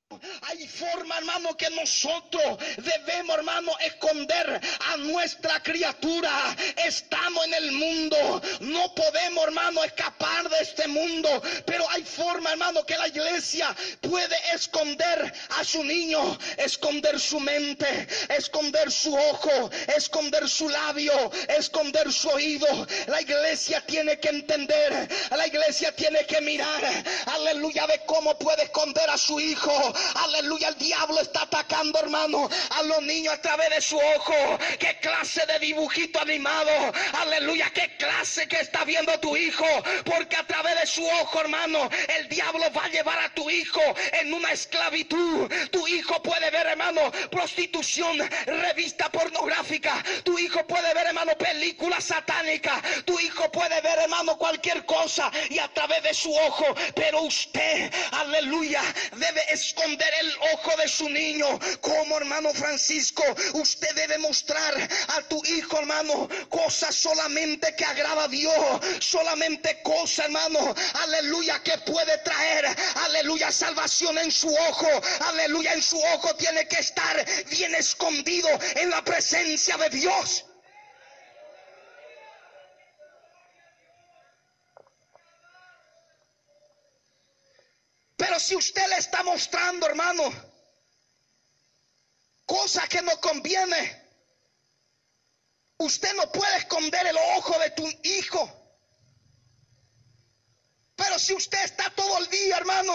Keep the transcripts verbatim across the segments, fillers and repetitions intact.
Hay forma, hermano, que nosotros debemos, hermano, esconder a nuestra criatura. Estamos en el mundo, no podemos, hermano, escapar de este mundo, pero hay forma, hermano, que la iglesia puede esconder a su niño, esconder su mente, esconder su ojo, esconder su labio, esconder su oído. La iglesia tiene que entender, la iglesia tiene que mirar, aleluya, de cómo puede esconder a su hijo. Aleluya, el diablo está atacando, hermano, a los niños a través de su ojo. ¿Qué clase de dibujito animado? Aleluya, ¿qué clase que está viendo tu hijo? Porque a través de su ojo, hermano, el diablo va a llevar a tu hijo en una esclavitud. Tu hijo puede ver, hermano, prostitución, revista pornográfica. Tu hijo puede ver, hermano, películas satánicas. Tu hijo puede ver, hermano, cualquier cosa y a través de su ojo. Pero usted, aleluya, debe esconder el ojo de su niño. Como, hermano Francisco, usted debe mostrar a tu hijo, hermano, cosas solamente que agrada a Dios, solamente cosas, hermano, aleluya, que puede traer, aleluya, salvación en su ojo. Aleluya, en su ojo tiene que estar bien escondido en la presencia de Dios. Pero si usted le está mostrando, hermano, cosa que no conviene, usted no puede esconder el ojo de tu hijo. Pero si usted está todo el día, hermano,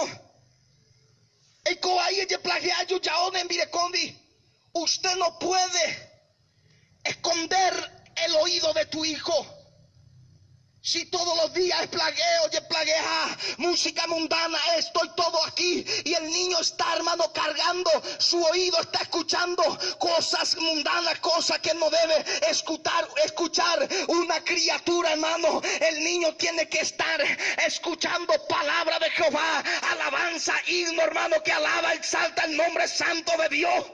usted no puede esconder el oído de tu hijo. Si todos los días es plagueo, y plaguea, música mundana, estoy todo aquí. Y el niño está, hermano, cargando su oído, está escuchando cosas mundanas, cosas que no debe escuchar, escuchar una criatura, hermano. El niño tiene que estar escuchando palabra de Jehová, alabanza, himno, hermano, que alaba, exalta el nombre santo de Dios.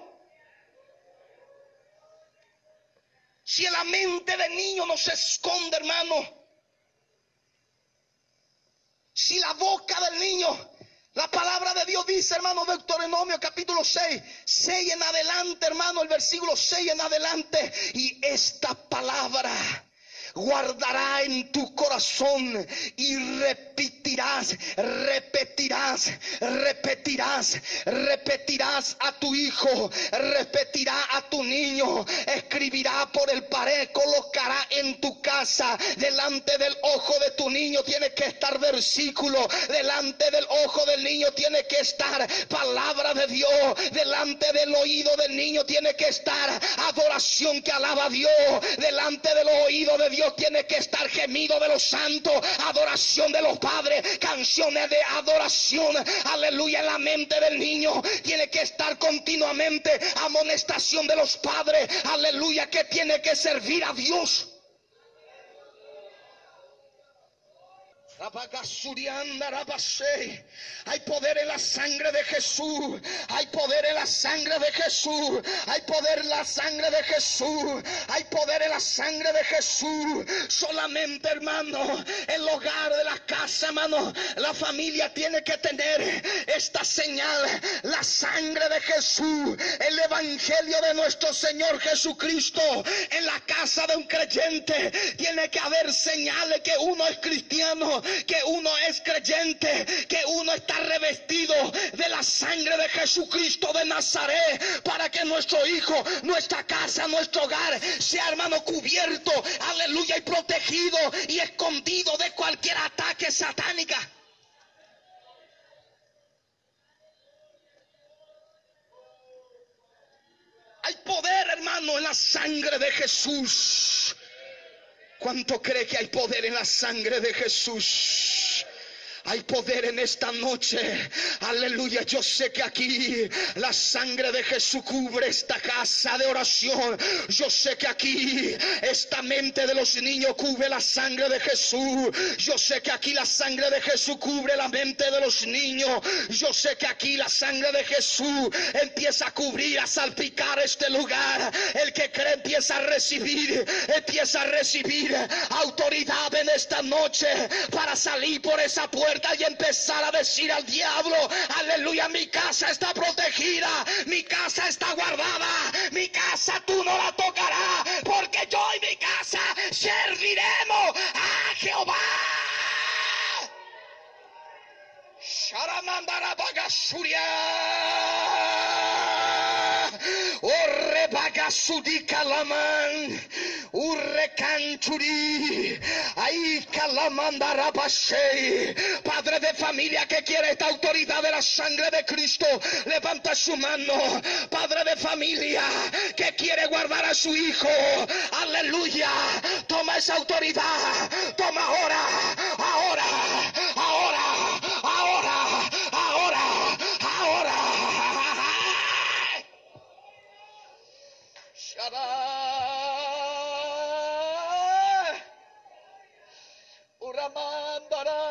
Si en la mente del niño no se esconde, hermano, si la boca del niño, la palabra de Dios dice, hermano, Deuteronomio capítulo seis, seis en adelante, hermano, el versículo seis en adelante, y esta palabra guardará en tu corazón y repetirás, repetirás, repetirás, repetirás a tu hijo, repetirá a tu niño, escribirá por el pared, colocará en tu casa, delante del ojo de tu niño tiene que estar versículo, delante del ojo del niño tiene que estar palabra de Dios, delante del oído del niño tiene que estar adoración que alaba a Dios, delante del oído de Dios tiene que estar gemido de los santos, adoración de los padres, canciones de adoración, aleluya. En la mente del niño tiene que estar continuamente amonestación de los padres, aleluya, que tiene que servir a Dios. Hay poder en la sangre de Jesús. Hay poder en la sangre de Jesús. Hay poder en la sangre de Jesús. Hay poder en la sangre de Jesús. Solamente, hermano, el hogar de la casa, hermano, la familia tiene que tener esta señal: la sangre de Jesús, el evangelio de nuestro Señor Jesucristo. En la casa de un creyente tiene que haber señales que uno es cristiano, que uno es creyente, que uno está revestido de la sangre de Jesucristo de Nazaret, para que nuestro hijo, nuestra casa, nuestro hogar sea, hermano, cubierto, aleluya, y protegido y escondido de cualquier ataque satánica. Hay poder, hermano, en la sangre de Jesús. ¿Cuánto cree que hay poder en la sangre de Jesús? Hay poder en esta noche, aleluya. Yo sé que aquí la sangre de Jesús cubre esta casa de oración. Yo sé que aquí esta mente de los niños cubre la sangre de Jesús. Yo sé que aquí la sangre de Jesús cubre la mente de los niños. Yo sé que aquí la sangre de Jesús empieza a cubrir, a salpicar este lugar. El que cree empieza a recibir, empieza a recibir autoridad en esta noche para salir por esa puerta. puerta y empezar a decir al diablo, aleluya, mi casa está protegida, mi casa está guardada, mi casa tú no la tocarás, porque yo y mi casa serviremos a Jehová. Sharamandara Bagasuria, Orre Bagasudi Kalaman, Urre Canturi, Ahí Kalamandara Bashe. Padre de familia que quiere esta autoridad de la sangre de Cristo, levanta su mano. Padre de familia que quiere guardar a su hijo, aleluya, toma esa autoridad, toma ahora, ahora, ahora, ahora, ahora, ahora. Shabbat, Uramandara,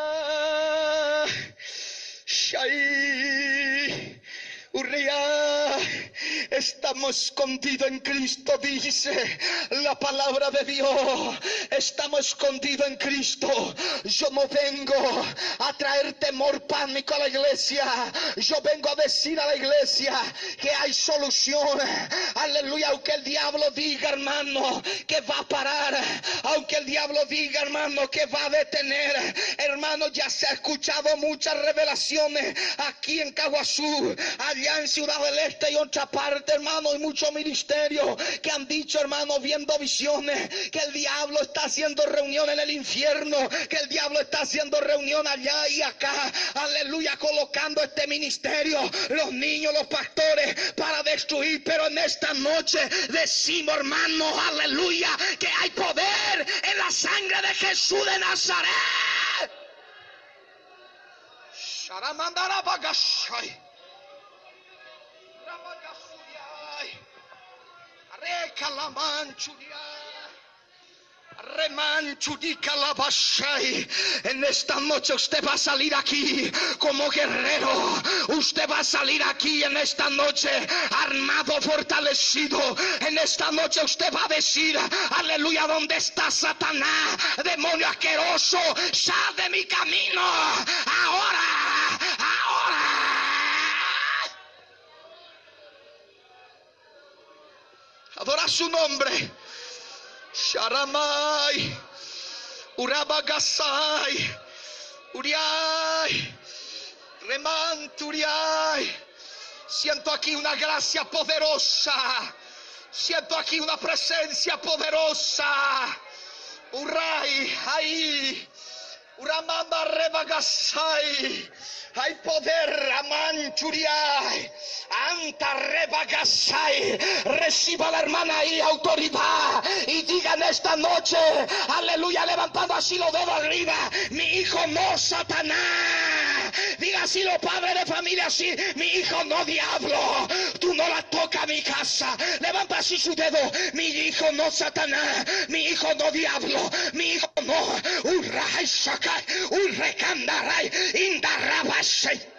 Shai, Urria. Estamos escondidos en Cristo, dice la palabra de Dios. Estamos escondidos en Cristo. Yo no vengo a traer temor, pánico a la iglesia. Yo vengo a decir a la iglesia que hay solución. Aleluya, aunque el diablo diga, hermano, que va a parar, aunque el diablo diga, hermano, que va a detener, hermano, ya se ha escuchado muchas revelaciones aquí en Caguazú, allá en Ciudad del Este y otra parte, hermano, y muchos ministerios que han dicho, hermano, viendo visiones, que el diablo está haciendo reunión en el infierno, que el diablo está haciendo reunión allá y acá, aleluya, colocando este ministerio, los niños, los pastores, para destruir. Pero en esta noche decimos, hermano, aleluya, que hay poder en la sangre de Jesús de Nazaret. Sharamandara Bagashai, Ramagasudiai, Rekalamanchudiai, Remanchudicalabashai. En esta noche usted va a salir aquí como guerrero. Usted va a salir aquí en esta noche armado, fortalecido. En esta noche usted va a decir, aleluya, ¿dónde está Satanás? Demonio asqueroso, sal de mi camino. Ahora, ahora. Adora su nombre. Sharamai, Urabagasai, Uriai, Remanturiai. Siento aquí una gracia poderosa. Siento aquí una presencia poderosa. Urai, ahí. Uramanda Rebagasai. Hay poder, Amanchuriai, Anta Rebagasai. Reciba la hermana ahí autoridad y digan esta noche, aleluya, levantando así los dedos arriba, mi hijo no Satanás. Diga así los padres de familia, así, mi hijo no diablo, tú no la tocas a mi casa. Levanta así su dedo, mi hijo no Satanás, mi hijo no diablo, mi hijo no. Urrai Sakai, Urrekandarai, Indarabas.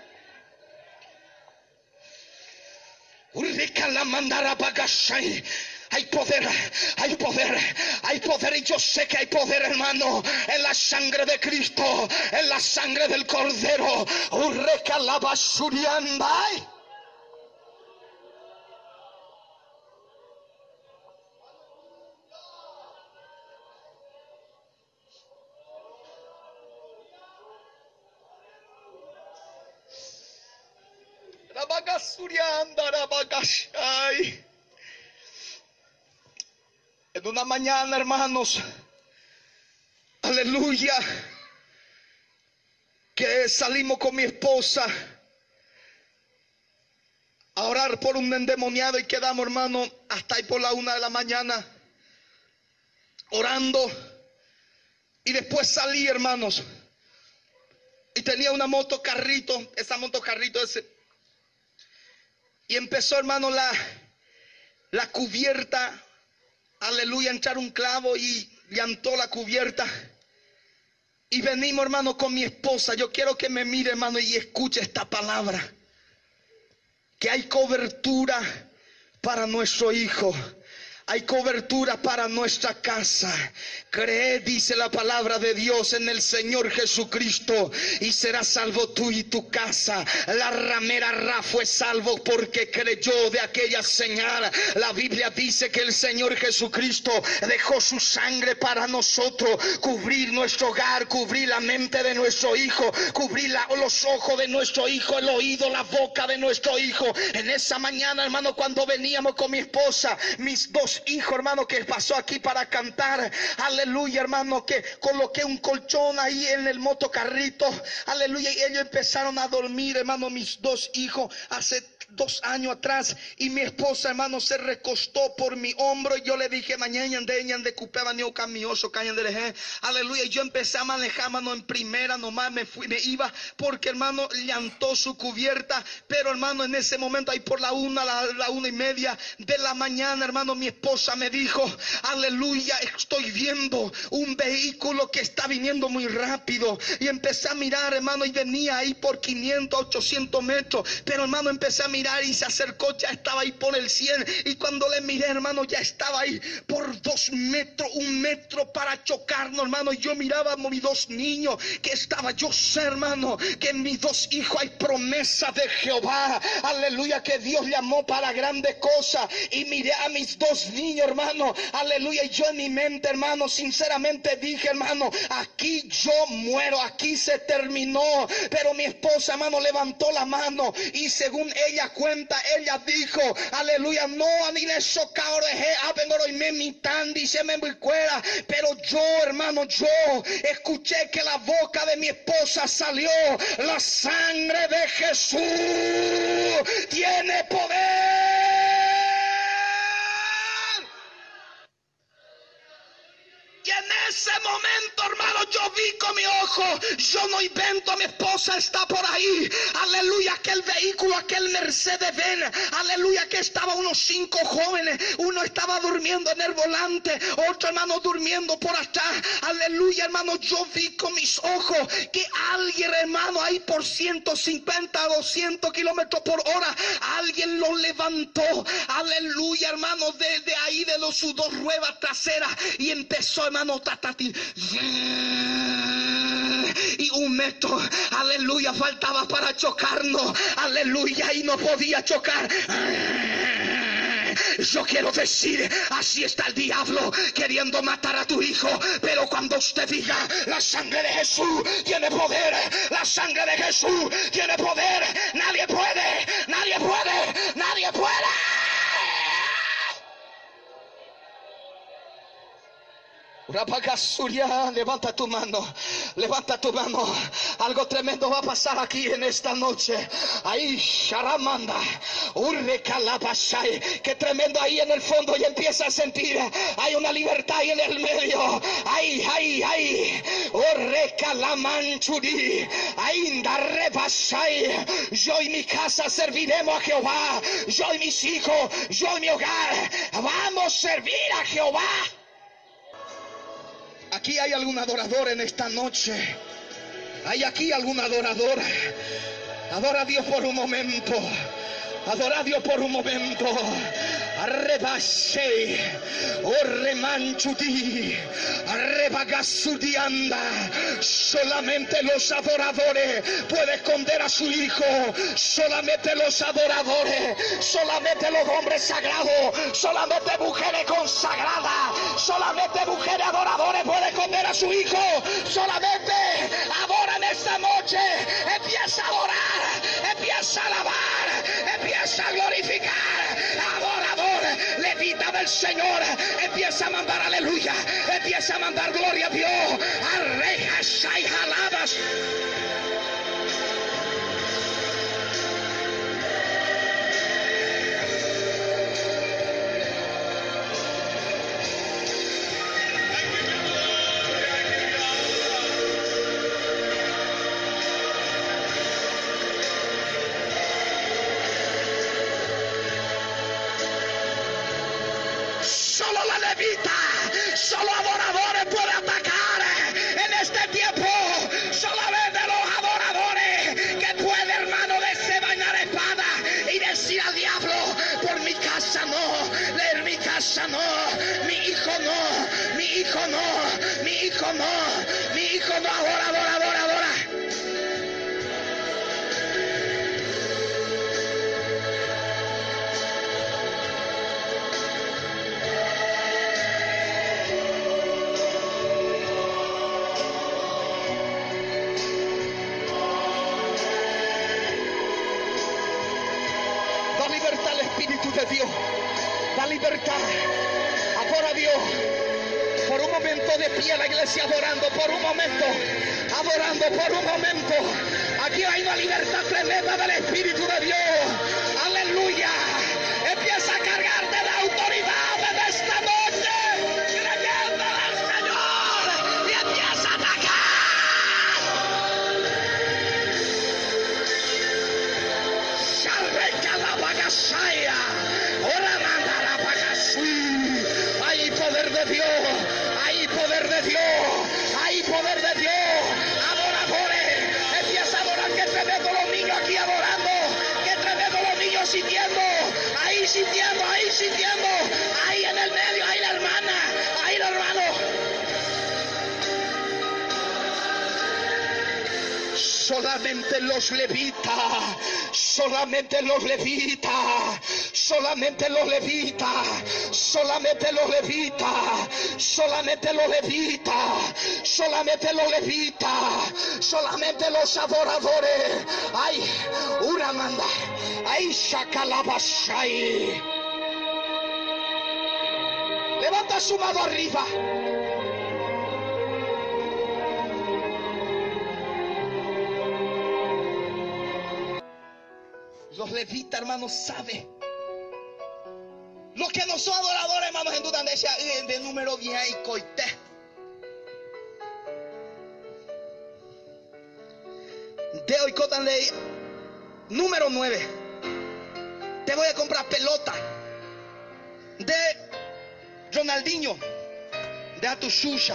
Hay poder, hay poder, hay poder, y yo sé que hay poder, hermano, en la sangre de Cristo, en la sangre del Cordero. Urrekalabasuriandai. En una mañana, hermanos, aleluya, que salimos con mi esposa a orar por un endemoniado y quedamos, hermano, hasta ahí por la una de la mañana orando. Y después salí, hermanos, y tenía una motocarrito, esa motocarrito ese. Y empezó, hermano, la, la cubierta, aleluya, a echar un clavo y llantó la cubierta. Y venimos, hermano, con mi esposa. Yo quiero que me mire, hermano, y escuche esta palabra. Que hay cobertura para nuestro hijo. Hay cobertura para nuestra casa. Cree, dice la palabra de Dios, en el Señor Jesucristo y serás salvo tú y tu casa. La ramera Ra fue salvo porque creyó de aquella señal. La Biblia dice que el Señor Jesucristo dejó su sangre para nosotros, cubrir nuestro hogar, cubrir la mente de nuestro hijo, cubrir la, los ojos de nuestro hijo, el oído, la boca de nuestro hijo. En esa mañana, hermano, cuando veníamos con mi esposa, mis dos hijos, hermano, que pasó aquí para cantar, aleluya, hermano, que coloqué un colchón ahí en el motocarrito, aleluya, y ellos empezaron a dormir, hermano, mis dos hijos, hace dos años atrás, y mi esposa, hermano, se recostó por mi hombro, y yo le dije, mañana de ella de cupeba ni camioso, cañan de leje, aleluya, y yo empecé a manejar, hermano, en primera, nomás me fui, me iba, porque, hermano, llantó su cubierta, pero, hermano, en ese momento, ahí por la una, la, la una y media de la mañana, hermano, mi esposa me dijo, aleluya, estoy viendo un vehículo que está viniendo muy rápido, y empecé a mirar, hermano, y venía ahí por quinientos, ochocientos metros, pero, hermano, empecé a mirar y se acercó, ya estaba ahí por el cien, y cuando le miré, hermano, ya estaba ahí por dos metros, un metro para chocarnos, hermano, y yo miraba a mis dos niños, que estaba, yo sé, hermano, que en mis dos hijos hay promesa de Jehová, aleluya, que Dios llamó para grandes cosas, y miré a mis dos niños, hermano, aleluya, y yo en mi mente, hermano, sinceramente dije, hermano, aquí yo muero, aquí se terminó, pero mi esposa, hermano, levantó la mano, y según ella cuenta, ella dijo, aleluya, no, a ni le socao de apengoro y me mitan, dice me cuera, pero yo, hermano, yo escuché que la boca de mi esposa salió, la sangre de Jesús tiene poder. Y en ese momento, hermano, yo vi con mi ojo, yo no invento, mi esposa está por ahí, aleluya, aquel vehículo, aquel Mercedes-Benz, aleluya, que estaba unos cinco jóvenes, uno estaba durmiendo en el volante, otro, hermano, durmiendo por atrás, aleluya, hermano, yo vi con mis ojos que alguien, hermano, ahí por ciento cincuenta, doscientos kilómetros por hora, alguien lo levantó, aleluya, hermano, desde de ahí de los, sus dos ruedas traseras, y empezó, hermano, tatati, y un metro, aleluya, faltaba para chocarnos, aleluya, y no podía chocar. Yo quiero decir, así está el diablo queriendo matar a tu hijo, pero cuando usted diga, la sangre de Jesús tiene poder, la sangre de Jesús tiene poder, nadie puede, nadie puede, nadie puede. Levanta tu mano, levanta tu mano. Algo tremendo va a pasar aquí en esta noche. Ahí, Sharamanda, Urre Calabashay. Qué tremendo ahí en el fondo, y empieza a sentir. Hay una libertad ahí en el medio. Ahí, ahí, ahí. Urre Calamanchuri. Ahí, Darrebashay. Yo y mi casa serviremos a Jehová. Yo y mis hijos, yo y mi hogar. Vamos a servir a Jehová. Aquí hay algún adorador en esta noche. Hay aquí algún adorador. Adora a Dios por un momento. Adora a Dios por un momento. Arrebashe, Orremanchuti, Arrebagasudianda. Solamente los adoradores pueden esconder a su hijo. Solamente los adoradores, solamente los hombres sagrados, solamente mujeres consagradas, solamente mujeres adoradores pueden esconder a su hijo. Solamente adora en esta noche. Empieza a adorar, empieza a alabar, empieza a glorificar. Adorador, levita del Señor, empieza a mandar aleluya, empieza a mandar gloria a Dios. Arrejas y jaladas. Solo la levita, solo adoradores pueden atacar en este tiempo. Solamente los adoradores que pueden, hermano, desenvainar espada y decir al diablo, por mi casa no, en mi casa no. hijo no, mi hijo no, mi hijo no, ahora, ahora, ahora, ahora. Da libertad al Espíritu de Dios. Da libertad. Ahora Dios. Por un momento de pie la iglesia adorando. Por un momento. Adorando por un momento. Aquí hay una libertad tremenda del Espíritu de Dios. Aleluya. Empieza a cargarte de autoridad desde esta noche. Creyendo al Señor. Y empieza a atacar. Hay poder de Dios, hay poder de Dios, hay poder de Dios. Adoradores, empieza a adorar. Que tremendo los niños aquí adorando, que tremendo los niños sintiendo, ahí sintiendo, ahí sintiendo, ahí en el medio, ahí la hermana, ahí el hermano. Solamente los levitas, solamente los levitas, solamente los levitas, solamente los levitas, solamente los levitas, solamente los levitas, solamente los adoradores. Ay, una manda, ay, shakalabashai. Levanta su mano arriba. Los levitas, hermanos, saben. Los que no son adoradores, hermanos, en duda decía de número diez y coité. De hoy cotan ley número nueve. Te voy a comprar pelota. De Ronaldinho. De Atushusha.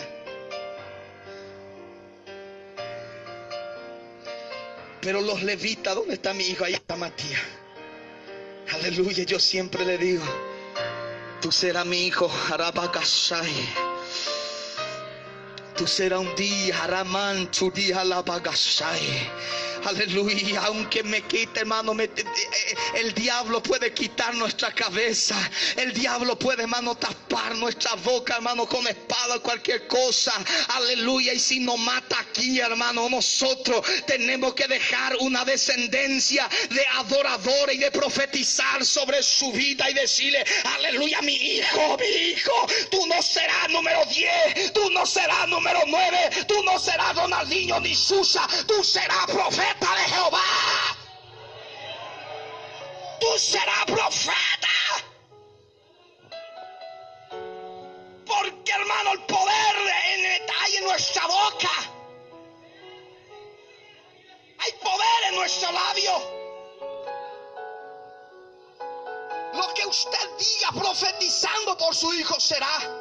Pero los levitas, ¿dónde está mi hijo? Ahí está Matías. Aleluya, yo siempre le digo, tú serás mi hijo, Harabakashai. Tú serás un día, Haraman, tu día, Harabakashai. Aleluya, aunque me quite, hermano, me, el diablo puede quitar nuestra cabeza. El diablo puede, hermano, tapar nuestra boca, hermano, con espada o cualquier cosa. Aleluya, y si nos mata aquí, hermano, nosotros tenemos que dejar una descendencia de adoradores y de profetizar sobre su vida y decirle, aleluya, mi hijo, mi hijo, tú no serás número diez, tú no serás número nueve, tú no serás Ronaldinho ni Susa, tú serás profeta de Jehová. Tú serás profeta. Porque, hermano, el poder hay en nuestra boca. Hay poder en nuestro labio. Lo que usted diga profetizando por su hijo será.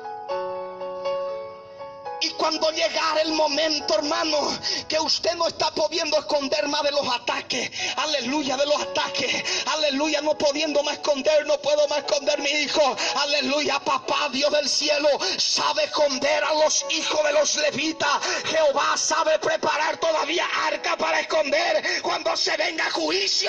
Y cuando llegara el momento, hermano, que usted no está pudiendo esconder más de los ataques, aleluya, de los ataques, aleluya, no pudiendo más esconder, no puedo más esconder mi hijo, aleluya, papá Dios del cielo sabe esconder a los hijos de los levitas. Jehová sabe preparar todavía arca para esconder cuando se venga juicio.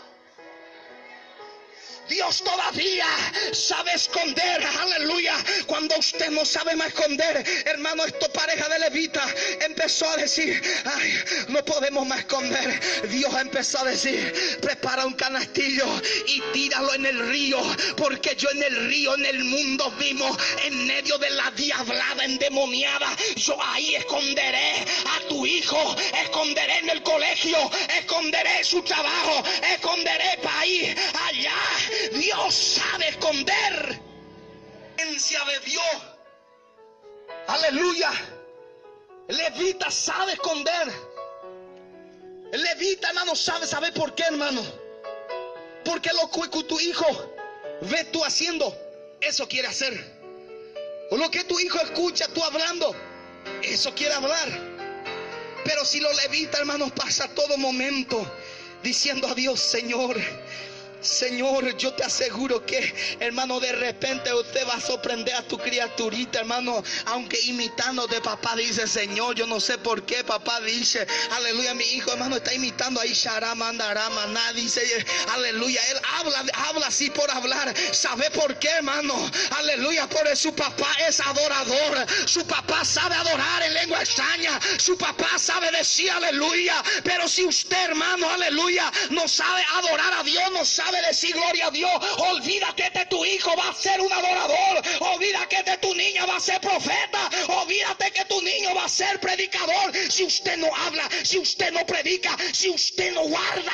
Dios todavía sabe esconder, aleluya, cuando usted no sabe más esconder. Hermano, esto pareja de levita empezó a decir, ay, no podemos más esconder. Dios empezó a decir, prepara un canastillo y tíralo en el río, porque yo en el río, en el mundo mismo, en medio de la diablada endemoniada, yo ahí esconderé a tu hijo, esconderé en el colegio, esconderé su trabajo, esconderé para ahí, allá. Dios sabe esconder. Esencia de Dios. Aleluya. El levita sabe esconder. El levita, hermano, sabe, ¿sabe por qué, hermano? Porque lo que tu hijo ve tú haciendo, eso quiere hacer. O lo que tu hijo escucha tú hablando, eso quiere hablar. Pero si lo levita, hermano, pasa todo momento diciendo a Dios, Señor, Señor, yo te aseguro que, hermano, de repente usted va a sorprender a tu criaturita, hermano, aunque imitando de papá dice, Señor, yo no sé por qué papá dice, aleluya, mi hijo, hermano, está imitando ahí Sharama, Andarama, nada, dice, aleluya, él habla, habla así por hablar. ¿Sabe por qué, hermano? Aleluya, porque su papá es adorador, su papá sabe adorar en lengua extraña, su papá sabe decir aleluya. Pero si usted, hermano, aleluya, no sabe adorar a Dios, no sabe decir gloria a Dios, olvídate de tu hijo va a ser un adorador, olvídate de tu niña va a ser profeta, olvídate que tu niño va a ser predicador. Si usted no habla, si usted no predica, si usted no guarda.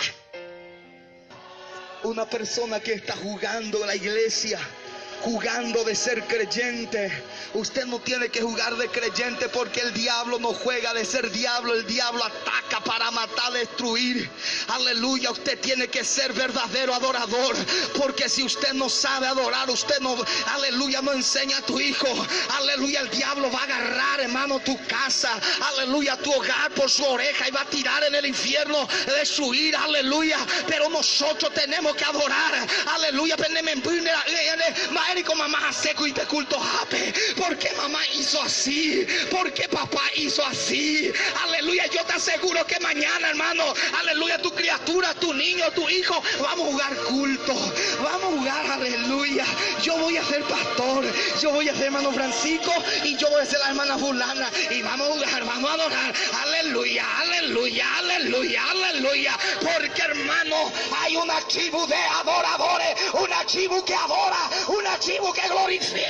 Una persona que está jugando la iglesia, jugando de ser creyente, usted no tiene que jugar de creyente, porque el diablo no juega de ser diablo. El diablo ataca para matar, destruir. Aleluya, usted tiene que ser verdadero adorador, porque si usted no sabe adorar, usted no, aleluya, no enseña a tu hijo, aleluya, el diablo va a agarrar, hermano, tu casa, aleluya, tu hogar por su oreja y va a tirar en el infierno de su ira, aleluya. Pero nosotros tenemos que adorar, aleluya. Con mamá seco y te culto jape. ¿Por qué mamá hizo así? ¿Por qué papá hizo así? Aleluya, yo te aseguro que mañana, hermano, aleluya, tu criatura, tu niño, tu hijo, vamos a jugar culto, vamos a jugar, aleluya. Yo voy a ser pastor, yo voy a ser hermano Francisco y yo voy a ser la hermana fulana y vamos a jugar, vamos a adorar, aleluya, aleluya, aleluya, aleluya. Porque, hermano, hay una tribu de adoradores, una tribu que adora, una tribu que glorifica.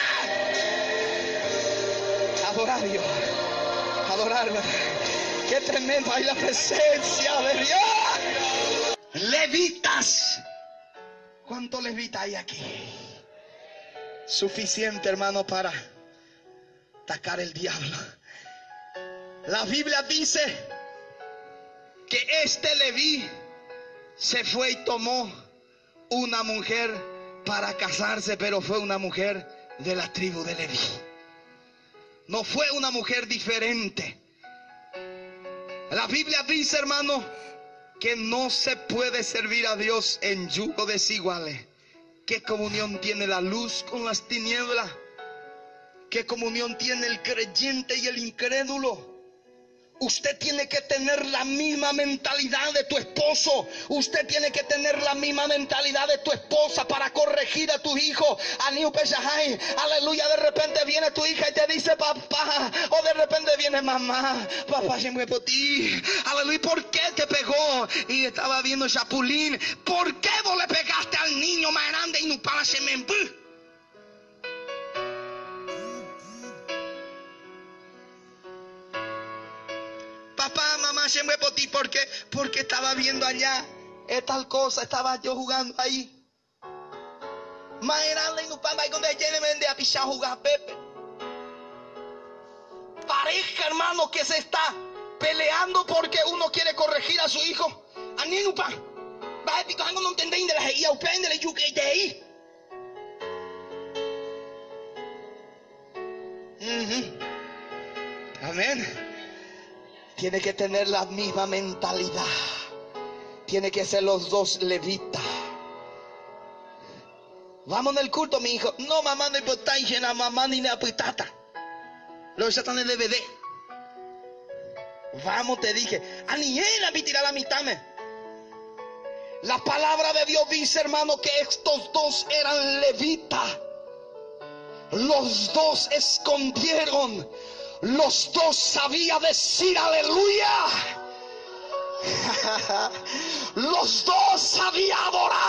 Adorar a Dios, adorarme. Qué tremendo hay la presencia de Dios. Levitas. ¿Cuántos levitas hay aquí? Suficiente, hermano, para atacar el diablo. La Biblia dice que este Leví se fue y tomó una mujer para casarse, pero fue una mujer de la tribu de Leví. No fue una mujer diferente. La Biblia dice, hermano, que no se puede servir a Dios en yugo desiguales. ¿Qué comunión tiene la luz con las tinieblas? ¿Qué comunión tiene el creyente y el incrédulo? Usted tiene que tener la misma mentalidad de tu esposo. Usted tiene que tener la misma mentalidad de tu esposa para corregir a tu hijo. Aleluya, de repente viene tu hija y te dice papá, o de repente viene mamá, papá se mueve por ti. Aleluya, ¿por qué te pegó? Y estaba viendo Chapulín. ¿Por qué vos le pegaste al niño más grande y no para se me empujó? Papá, mamá se mueve por ti. ¿Por qué? Porque estaba viendo allá es tal cosa, estaba yo jugando ahí. Más grande y no para ahí donde ella vende a pichar jugar Pepe. Pareja, hermano, que se está peleando porque uno quiere corregir a su hijo. A mí no pa. Va a picar algo no entendéis de la y a usted de la yuca y de ahí. Amén. Tiene que tener la misma mentalidad. Tiene que ser los dos levitas. Vamos en el culto, mi hijo. No, mamá, no importa, la mamá ni la pitata. Los están en el D V D. Vamos, te dije. A ni él me tirar la mitad. Me. La palabra de Dios dice, hermano, que estos dos eran levitas. Los dos escondieron. Los dos sabían decir aleluya. Los dos sabían adorar.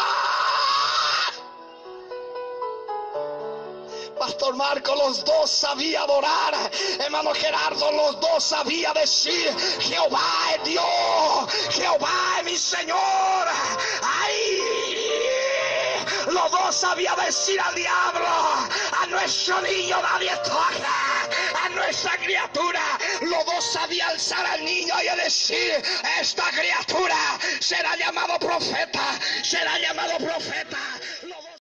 Pastor Marco, los dos sabían adorar. Hermano Gerardo, los dos sabían decir Jehová es Dios, Jehová es mi Señor. ¡Ay! Los dos sabían decir al diablo, a nuestro niño nadie toca, a nuestra criatura. Los dos sabían alzar al niño y decir, esta criatura será llamado profeta, será llamado profeta.